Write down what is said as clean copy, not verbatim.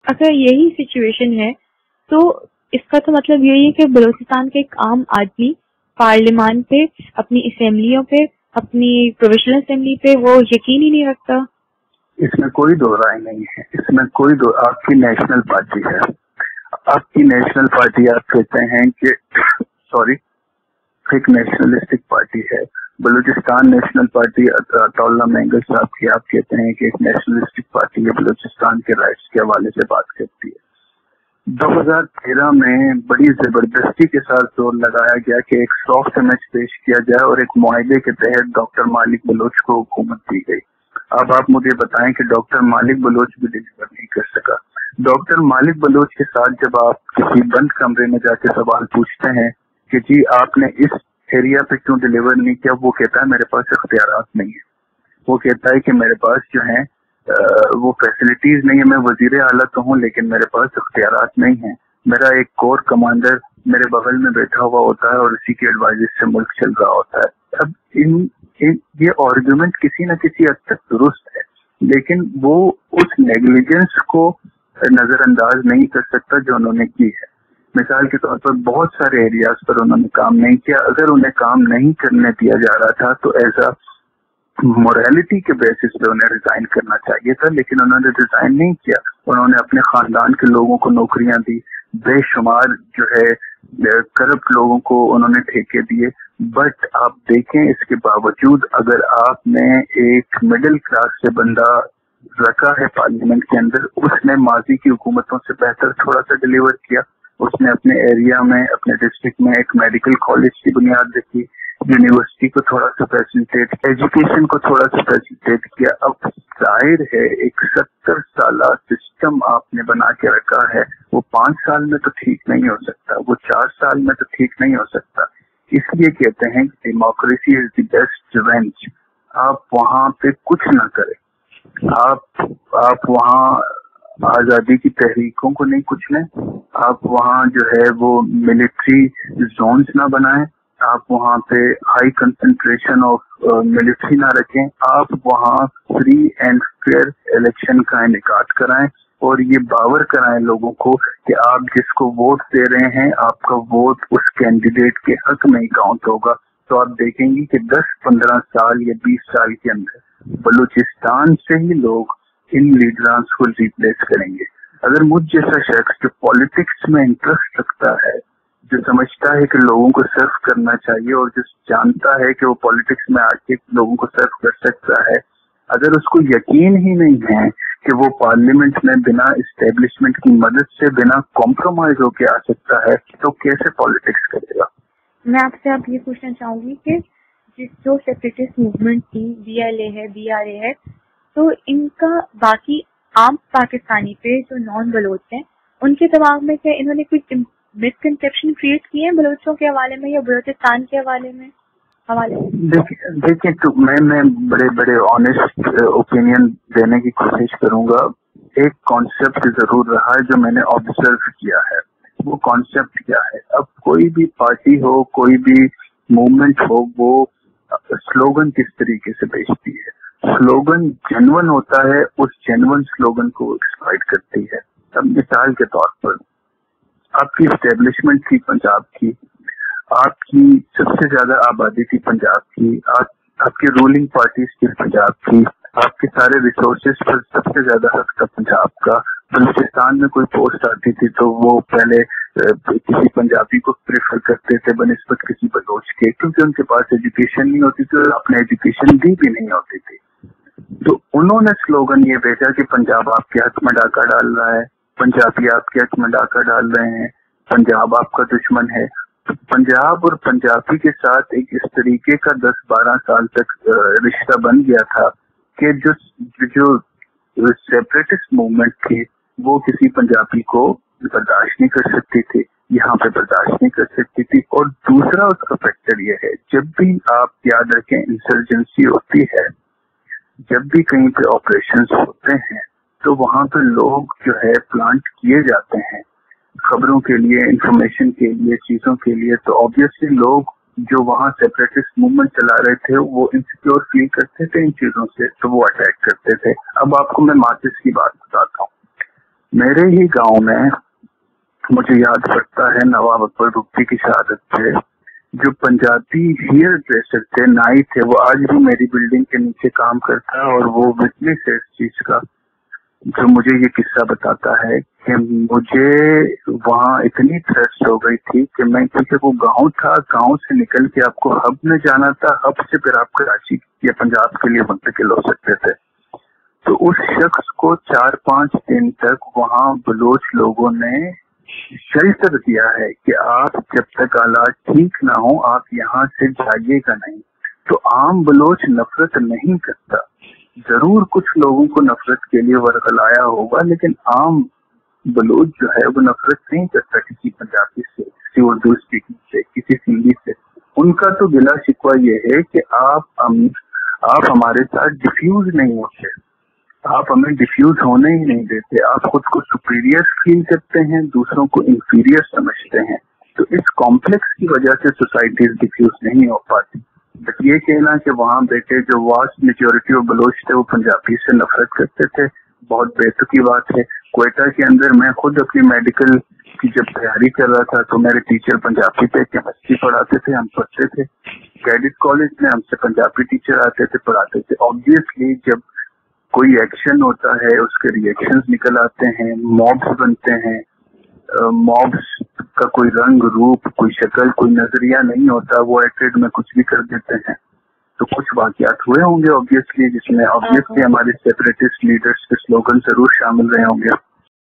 اگر یہی سچویشن ہے تو اس کا تو مطلب یہی ہے کہ بلوچستان کا ایک عام آدمی پارلیمان پہ، اپنی اسمبلیوں پہ، اپنی پروویشنل اسمبلی پہ وہ یقین ہی نہیں رکھتا. اس میں کوئی دو رائے نہیں ہے، اس میں کوئی آپ کی نیشنل پارٹی ہے، آپ کی نیشنل پارٹی آپ کہتے ہیں کہ ایک نیشنلسٹک پارٹی ہے. بلوچستان نیشنل پارٹی اللہ مینگل صاحب کی آپ کہتے ہیں کہ ایک نیشنلسٹک پارٹی ہے، بلوچستان کے رائٹس کے حوالے سے بات کرتی ہے. 2013 میں بڑی زبردستی کے ساتھ زور لگایا گیا کہ ایک سافٹ امیج پیش کیا جائے اور ایک معاہدے کے تحت ڈاکٹر مالک بلوچ کو حکومت دی گئی. اب آپ مجھے بتائیں کہ ڈاکٹر مالک بلوچ بھی ڈلیور نہیں کر سکا. ڈاکٹر مالک بلوچ کے ساتھ جب آپ کسی بند کمرے میں جا کے سوال پوچھتے ہیں کہ جی آپ نے اس ایریا پہ کیوں ڈلیور نہیں کیا، وہ کہتا ہے میرے پاس اختیارات نہیں ہے. وہ کہتا ہے کہ میرے پاس جو ہیں وہ فیسلٹیز نہیں ہے، میں وزیر اعلیٰ تو ہوں لیکن میرے پاس اختیارات نہیں ہیں. میرا ایک کور کمانڈر میرے بغل میں بیٹھا ہوا ہوتا ہے اور اسی کے ایڈوائزر سے ملک چل رہا ہوتا ہے. اب یہ آرگومنٹ کسی نہ کسی حد تک درست ہے، لیکن وہ اس نیگلیجنس کو نظر انداز نہیں کر سکتا جو انہوں نے کی ہے. مثال کے طور پر بہت سارے ایریاز پر انہوں نے کام نہیں کیا. اگر انہیں کام نہیں کرنے دیا جا رہا تھا تو ایسا مورالٹی کے بیسس پہ انہیں ریزائن کرنا چاہیے تھا، لیکن انہوں نے ریزائن نہیں کیا. انہوں نے اپنے خاندان کے لوگوں کو نوکریاں دی، بے شمار جو ہے کرپٹ لوگوں کو انہوں نے ٹھیکے دیے. بٹ آپ دیکھیں اس کے باوجود اگر آپ نے ایک مڈل کلاس سے بندہ رکھا ہے پارلیمنٹ کے اندر، اس نے ماضی کی حکومتوں سے بہتر تھوڑا سا ڈیلیور کیا. اس نے اپنے ایریا میں، اپنے ڈسٹرکٹ میں ایک میڈیکل کالج کی بنیاد رکھی، یونیورسٹی کو تھوڑا سا فیسلٹیٹ، ایجوکیشن کو تھوڑا سا فیسلٹیٹ کیا. اب ظاہر ہے ایک 70 سالہ سسٹم آپ نے بنا کے رکھا ہے، وہ 5 سال میں تو ٹھیک نہیں ہو سکتا، وہ 4 سال میں تو ٹھیک نہیں ہو سکتا. اس لیے کہتے ہیں کہ democracy is the best revenge. آپ وہاں پہ کچھ نہ کریں، آپ وہاں آزادی کی تحریکوں کو نہیں کچھ لیں، آپ وہاں جو ہے وہ ملٹری زونز نہ بنائیں، آپ وہاں پہ ہائی کنسنٹریشن آف ملٹری نہ رکھیں، آپ وہاں فری اینڈ فیئر الیکشن کا انعقاد کرائیں اور یہ باور کرائیں لوگوں کو کہ آپ جس کو ووٹ دے رہے ہیں آپ کا ووٹ اس کینڈیڈیٹ کے حق میں ہی کاؤنٹ ہوگا. تو آپ دیکھیں گی کہ 10-15 سال یا 20 سال کے اندر بلوچستان سے ہی لوگ ان لیڈرانس کو ریپلیس کریں گے. اگر مجھ جیسا شخص جو پالیٹکس میں انٹرسٹ رکھتا ہے، جو سمجھتا ہے کہ لوگوں کو سرو کرنا چاہیے اور جو جانتا ہے کہ وہ پالیٹکس میں آ کے لوگوں کو سرو کر سکتا ہے، اگر اس کو یقین ہی نہیں ہے کہ وہ پارلیمنٹ میں بنا اسٹیبلشمنٹ کی مدد سے بنا کمپرومائز ہو کے آ سکتا ہے تو کیسے پالیٹکس کرے گا؟ میں آپ سے اب یہ پوچھنا چاہوں گی کہ جو سیپریٹسٹ موومنٹ تھی، بی ایل اے ہے، بی آر اے ہے، تو ان کا باقی عام پاکستانی پہ جو نان بلوچ ہیں ان کے دماغ میں کیا انہوں نے کچھ مسکنسیپشن کریٹ کیے ہیں بلوچوں کے حوالے میں یا بلوچستان کے حوالے میں؟ دیکھیں تو میں بڑے بڑے آنےسٹ اوپینین دینے کی کوشش کروں گا. ایک کانسیپٹ ضرور رہا ہے جو میں نے آبزرو کیا ہے. وہ کانسیپٹ کیا ہے؟ اب کوئی بھی پارٹی ہو، کوئی بھی موومنٹ ہو، وہ سلوگن کس طریقے سے بیچتی ہے. سلوگن جینون ہوتا ہے، اس جینون سلوگن کو ایکسپلائٹ کرتی ہے. اب مثال کے طور پر آپ کی اسٹیبلشمنٹ تھی پنجاب کی، آپ کی سب سے زیادہ آبادی تھی پنجاب کی، آپ کی رولنگ پارٹیز تھی پنجاب کی، آپ کے سارے ریسورسز پر سب سے زیادہ حق تھا پنجاب کا. بلوچستان میں کوئی پوسٹ آتی تھی تو وہ پہلے کسی پنجابی کو پریفر کرتے تھے بنسبت کسی بلوچ کے، کیونکہ ان کے پاس ایجوکیشن نہیں ہوتی تھی اور اپنے ایجوکیشن دی بھی نہیں ہوتی تھی. تو انہوں نے سلوگن یہ بھیجا کہ پنجاب آپ کے حق میں ڈاکہ ڈال رہا ہے، پنجابی آپ کے حق میں ڈاکہ ڈال رہے ہیں، پنجاب آپ کا دشمن ہے. پنجاب اور پنجابی کے ساتھ ایک اس طریقے کا 10-12 سال تک رشتہ بن گیا تھا کہ جو سیپریٹسٹ موومنٹ تھی وہ کسی پنجابی کو برداشت نہیں کر سکتی تھی، یہاں پہ برداشت نہیں کر سکتی تھی. اور دوسرا اس کا فیکٹر یہ ہے، جب بھی آپ یاد رکھیں انسرجنسی ہوتی ہے، جب بھی کہیں پہ آپریشنز ہوتے ہیں تو وہاں پہ لوگ جو ہے پلانٹ کیے جاتے ہیں خبروں کے لیے، انفارمیشن کے لیے، چیزوں کے لیے. تو آبویسلی لوگ جو وہاں سیپریٹسٹ موومنٹ چلا رہے تھے وہ انسیکیور فیل کرتے تھے ان چیزوں سے، تو وہ اٹیک کرتے تھے. اب آپ کو میں مارکس کی بات بتاتا ہوں. میرے ہی گاؤں میں مجھے یاد پڑتا ہے نواب اکبر بگٹی کی شہادت پہ جو پنجابی ہیئر ڈریسر تھے، نائی تھے، وہ آج بھی میری بلڈنگ کے نیچے کام کرتا ہے اور وہ وٹنس ہے اس چیز کا، جو مجھے یہ قصہ بتاتا ہے کہ مجھے وہاں اتنی تھرسٹ ہو گئی تھی کہ میں، کیونکہ وہ گاؤں تھا، گاؤں سے نکل کے آپ کو ہب میں جانا تھا، ہب سے پھر آپ کراچی یا پنجاب کے لیے منتقل ہو سکتے تھے، تو اس شخص کو 4-5 دن تک وہاں بلوچ لوگوں نے شیلٹر دیا ہے کہ آپ جب تک حالات ٹھیک نہ ہوں آپ یہاں سے جائیے گا نہیں۔ تو عام بلوچ نفرت نہیں کرتا، ضرور کچھ لوگوں کو نفرت کے لیے ورغلایا ہوگا، لیکن عام بلوچ جو ہے وہ نفرت نہیں کرتا کسی پنجابی سے، کسی اردو اسپیکنگ سے، کسی سندھی سے۔ ان کا تو گلا شکوہ یہ ہے کہ آپ ہمارے ساتھ ڈیفیوز نہیں ہوتے، آپ ہمیں ڈیفیوز ہونے ہی نہیں دیتے، آپ خود کو سپیریئر فیل کرتے ہیں، دوسروں کو انفیریئر سمجھتے ہیں، تو اس کمپلیکس کی وجہ سے سوسائٹیز ڈیفیوز نہیں ہو پاتی۔ بس یہ کہنا کہ وہاں بیٹے جو واسٹ میجورٹی آف بلوچ تھے وہ پنجابی سے نفرت کرتے تھے، بہت بیتکی بات ہے۔ کوئٹہ کے اندر میں خود اپنی میڈیکل کی جب تیاری کر رہا تھا تو میرے ٹیچر پنجابی تھے، کیمسٹری پڑھاتے تھے، ہم پڑھتے تھے، کیڈٹ کالج میں ہم سے پنجابی ٹیچر آتے تھے، پڑھاتے تھے۔ آبویسلی جب کوئی ایکشن ہوتا ہے اس کے ریئیکشنز نکل آتے ہیں، موبس بنتے ہیں، موبس کا کوئی رنگ روپ، کوئی شکل، کوئی نظریہ نہیں ہوتا، وہ ایٹڈ میں کچھ بھی کر دیتے ہیں، تو کچھ واقعات ہوئے ہوں گے آبویسلی، جس میں آبویسلی ہمارے سیپریٹسٹ لیڈرز کے سلوگن ضرور شامل رہے ہوں گے۔